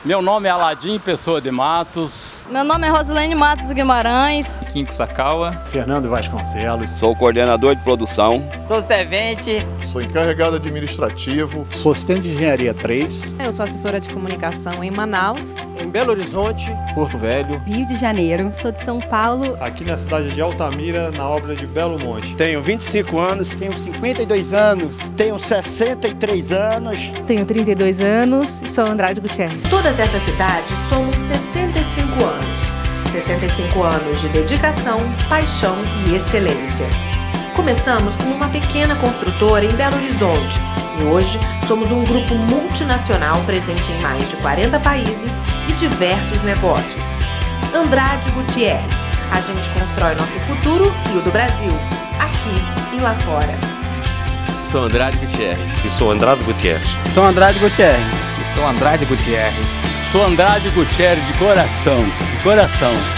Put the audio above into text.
Meu nome é Aladim Pessoa de Matos. Meu nome é Rosilene Matos Guimarães. Quinco Sakawa. Fernando Vasconcelos. Sou coordenador de produção. Sou servente. Sou encarregado administrativo. Sou assistente de engenharia 3. Eu sou assessora de comunicação em Manaus. Em Belo Horizonte. Porto Velho. Rio de Janeiro. Sou de São Paulo. Aqui na cidade de Altamira, na obra de Belo Monte. Tenho 25 anos. Tenho 52 anos. Tenho 63 anos. Tenho 32 anos e sou Andrade Gutierrez. Todas essas cidades somam 65 anos. 65 anos de dedicação, paixão e excelência. Começamos como uma pequena construtora em Belo Horizonte e hoje somos um grupo multinacional presente em mais de 40 países e diversos negócios. Andrade Gutierrez. A gente constrói nosso futuro e o do Brasil, aqui e lá fora. Sou Andrade Gutierrez. E sou Andrade Gutierrez. Sou Andrade Gutierrez. E sou Andrade Gutierrez. Sou Andrade Gutierrez de coração, de coração.